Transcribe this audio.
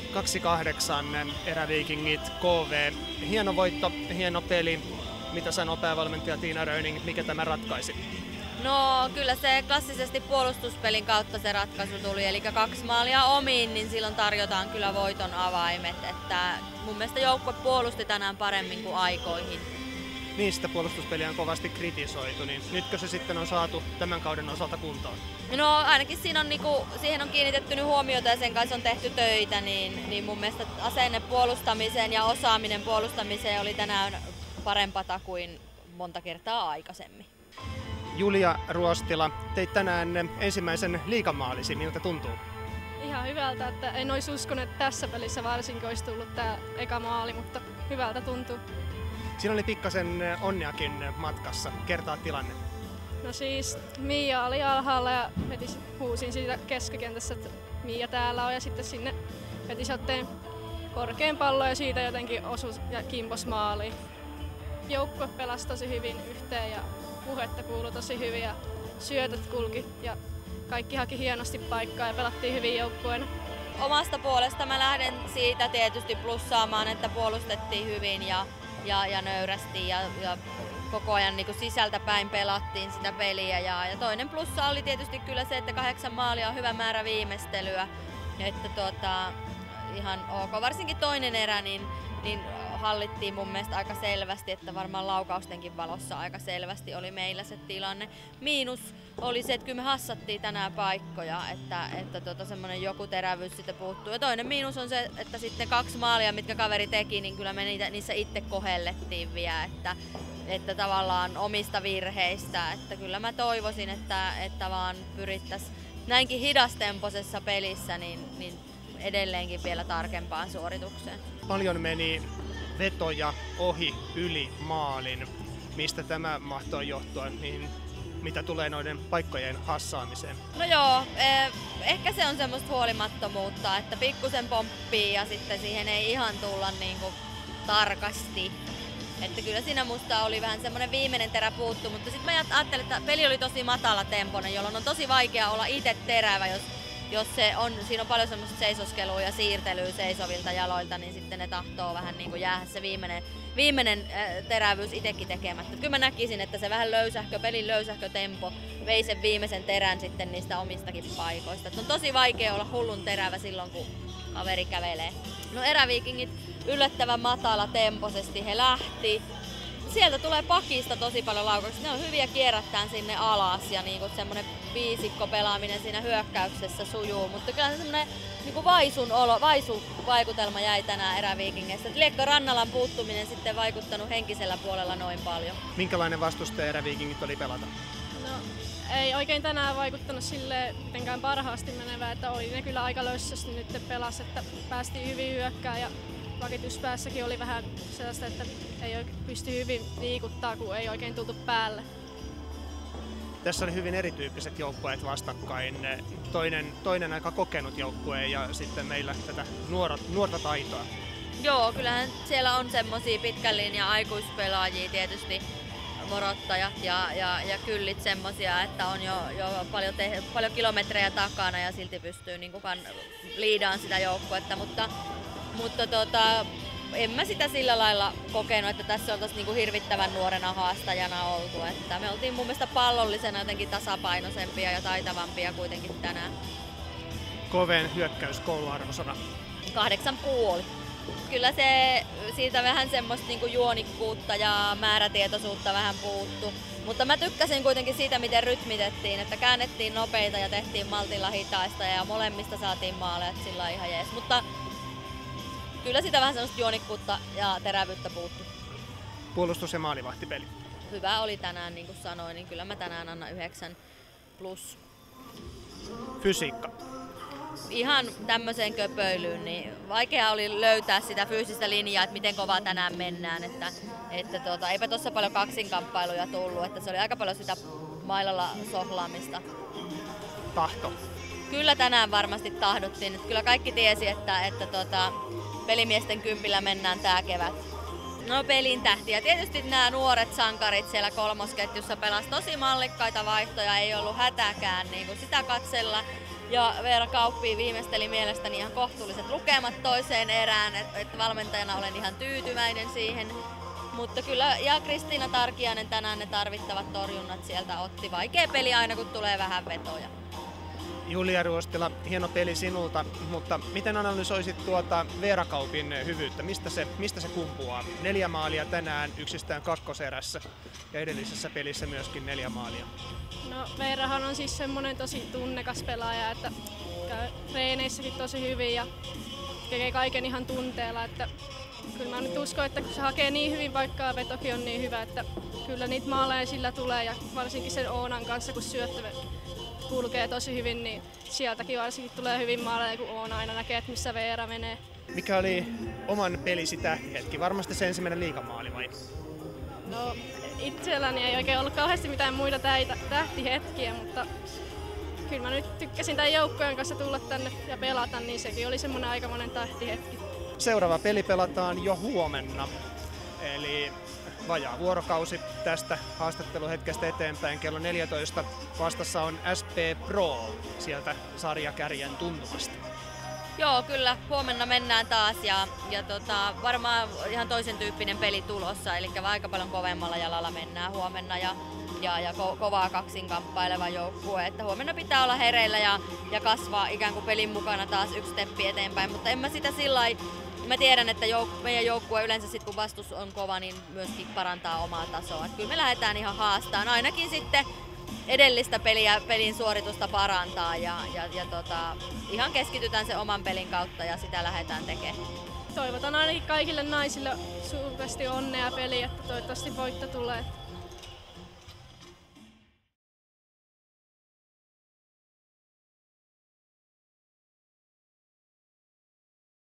2-8 Eräviikingit KV. Hieno voitto, hieno peli. Mitä sanoo päävalmentaja Tiina Röning, mikä tämä ratkaisi? No kyllä se klassisesti puolustuspelin kautta se ratkaisu tuli, eli 2 maalia omiin, niin silloin tarjotaan kyllä voiton avaimet. Että mun mielestä joukkue puolusti tänään paremmin kuin aikoihin. Niistä puolustuspeliä on kovasti kritisoitu, niin nytkö se sitten on saatu tämän kauden osalta kuntoon? No ainakin siinä on, siihen on kiinnitetty nyt huomiota ja sen kanssa on tehty töitä, niin mun mielestä asenne puolustamiseen ja osaaminen puolustamiseen oli tänään parempaa kuin monta kertaa aikaisemmin. Julia Ruostila, teit tänään ensimmäisen liigamaalisi, miltä tuntuu? Ihan hyvältä, että en olisi uskonut, että tässä pelissä varsinkin olisi tullut tämä eka maali, mutta hyvältä tuntuu. Siinä oli pikkasen onneakin matkassa. Kertaa tilanne. No siis Miia oli alhaalla ja huusin siitä keskikentässä, että Miia täällä on, ja sitten sinne heti otteen korkean pallon ja siitä jotenkin osui ja kimpos maaliin. Joukkue pelasi tosi hyvin yhteen ja puhetta kuului tosi hyvin ja syötöt kulki ja kaikki haki hienosti paikkaa ja pelattiin hyvin joukkueena. Omasta puolesta mä lähden siitä tietysti plussaamaan, että puolustettiin hyvin ja nöyrästi ja koko ajan niin kuin sisältä päin pelattiin sitä peliä. Ja toinen plussa oli tietysti kyllä se, että 8 maalia on hyvä määrä viimeistelyä. Että ihan ok. Varsinkin toinen erä niin hallittiin mun mielestä aika selvästi, että varmaan laukaustenkin valossa aika selvästi oli meillä se tilanne. Miinus oli se, että kyllä me hassattiin tänään paikkoja, että semmoinen joku terävyys sitten puuttuu. Ja toinen miinus on se, että sitten 2 maalia, mitkä kaveri teki, niin kyllä me niissä itse kohellettiin vielä, että tavallaan omista virheistä. Että kyllä mä toivoisin, että vaan pyrittäisiin näinkin hidastempoisessa pelissä niin edelleenkin vielä tarkempaan suoritukseen. Paljon meni vetoja ohi yli maalin. Mistä tämä mahtoi johtua, niin mitä tulee noiden paikkojen hassaamiseen? No joo, ehkä se on semmoista huolimattomuutta, että pikkusen pomppii ja sitten siihen ei ihan tulla niinku tarkasti. Että kyllä siinä musta oli vähän semmoinen viimeinen terä puuttu, mutta sitten mä ajattelin, että peli oli tosi matala tempoinen, jolloin on tosi vaikea olla itse terävä, jos siinä on paljon semmoista seisoskelua ja siirtelyä seisovilta jaloilta, niin sitten ne tahtoo vähän niin kuin jäädä se viimeinen terävyys itsekin tekemättä. Kyllä mä näkisin, että se vähän pelin löysähkö tempo vei sen viimeisen terän sitten niistä omistakin paikoista. Että on tosi vaikea olla hullun terävä silloin, kun kaveri kävelee. No Eräviikingit yllättävän matala temposesti he lähti. Sieltä tulee pakista tosi paljon laukauksia. Ne on hyviä kierrättään sinne alas ja niinku semmoinen viisikko pelaaminen siinä hyökkäyksessä sujuu. Mutta kyllä semmoinen niinku vaisuvaikutelma jäi tänään Eräviikingeistä. Liekko Rannalan puuttuminen sitten vaikuttanut henkisellä puolella noin paljon? Minkälainen vastustaja Eräviikingit oli pelata? No, ei oikein tänään vaikuttanut silleen mitenkään parhaasti menevää, että oli ne kyllä aika löyssästi nyt pelas, että päästiin hyvin hyökkään ja vakituspäässäkin oli vähän sellaista, että ei pysty hyvin liikuttaa, kun ei oikein tultu päälle. Tässä oli hyvin erityyppiset joukkueet vastakkain. Toinen aika kokenut joukkue ja sitten meillä tätä nuorta taitoa. Joo, kyllähän siellä on semmosia pitkän linjan aikuispelaajia tietysti, morottajat ja kyllit semmosia, että on jo paljon kilometrejä takana ja silti pystyy niin liidaan sitä joukkuetta, mutta en mä sitä sillä lailla kokenut, että tässä oltaisiin niinku hirvittävän nuorena haastajana oltu. Että me oltiin mun mielestä pallollisena jotenkin tasapainoisempia ja taitavampia kuitenkin tänään. KV:n hyökkäys kouluarvosana? 8,5. Kyllä siitä vähän semmoista niinku juonikkuutta ja määrätietoisuutta vähän puuttu. Mutta mä tykkäsin kuitenkin siitä, miten rytmitettiin, että käännettiin nopeita ja tehtiin maltilla hitaista ja molemmista saatiin maaleja, sillä ihan jees. Mutta kyllä sitä vähän semmoista juonikkuutta ja terävyyttä puuttu. Puolustus- ja maalivahtipeli? Hyvä oli tänään, niin kuin sanoin, niin kyllä mä tänään annan 9+. Fysiikka? Ihan tämmöiseen köpöilyyn, niin vaikea oli löytää sitä fyysistä linjaa, että miten kovaa tänään mennään. Eipä tuossa paljon kaksinkamppailuja tullut, että se oli aika paljon sitä mailalla sohlaamista. Tahto? Kyllä tänään varmasti tahdottiin. Että kyllä kaikki tiesi, että pelimiesten kympillä mennään tää kevät. No pelin tähtiä. Tietysti nämä nuoret sankarit siellä kolmosketjussa pelasi tosi mallikkaita vaihtoja, ei ollut hätäkään niin kuin sitä katsella. Ja Veera Kauppi viimeisteli mielestäni ihan kohtuulliset lukemat toiseen erään, että valmentajana olen ihan tyytyväinen siihen. Mutta kyllä, ja Kristiina Tarkiainen tänään ne tarvittavat torjunnat sieltä otti. Vaikea peli aina, kun tulee vähän vetoja. Julia Ruostila, hieno peli sinulta, mutta miten analysoisit tuota Veera Kaupin hyvyyttä? Mistä se kumpuaa? 4 maalia tänään yksistään kakkoserässä ja edellisessä pelissä myöskin 4 maalia. No Veerahan on siis semmoinen tosi tunnekas pelaaja, että käy treeneissäkin tosi hyvin ja tekee kaiken ihan tunteella. Että kyllä mä nyt uskon, että kun se hakee niin hyvin paikkaa, vetokin on niin hyvä, että kyllä niitä maaleja sillä tulee ja varsinkin sen Oonan kanssa, kun syöttö kulkee tosi hyvin, niin sieltäkin varsinkin tulee hyvin maaleja, kun Oona aina näkee, että missä Veera menee. Mikä oli oman pelisi tähtihetki? Varmasti se ensimmäinen liigamaali vai? No itselläni ei oikein ollut kauheasti mitään muita tähtihetkiä, mutta kyllä mä nyt tykkäsin tämän joukkojen kanssa tulla tänne ja pelata, niin sekin oli semmoinen aikamoinen tähtihetki. Seuraava peli pelataan jo huomenna, eli vajaa vuorokausi tästä haastatteluhetkestä eteenpäin. Kello 14 vastassa on SP Pro sieltä sarjakärjen tuntumasta. Joo, kyllä. Huomenna mennään taas ja varmaan ihan toisen tyyppinen peli tulossa, eli aika paljon kovemmalla jalalla mennään huomenna ja kovaa kaksin kamppaileva joukkue. Että huomenna pitää olla hereillä ja kasvaa ikään kuin pelin mukana taas yksi steppi eteenpäin, mutta en mä sitä sillai. Mä tiedän, että meidän joukkue yleensä sit, kun vastus on kova, niin myöskin parantaa omaa tasoa. Et kyllä me lähdetään ihan haastaan. Ainakin sitten edellistä pelin suoritusta parantaa ja ihan keskitytään sen oman pelin kautta ja sitä lähdetään tekemään. Toivotan ainakin kaikille naisille suuresti onnea peliin, että toivottavasti voitto tulee.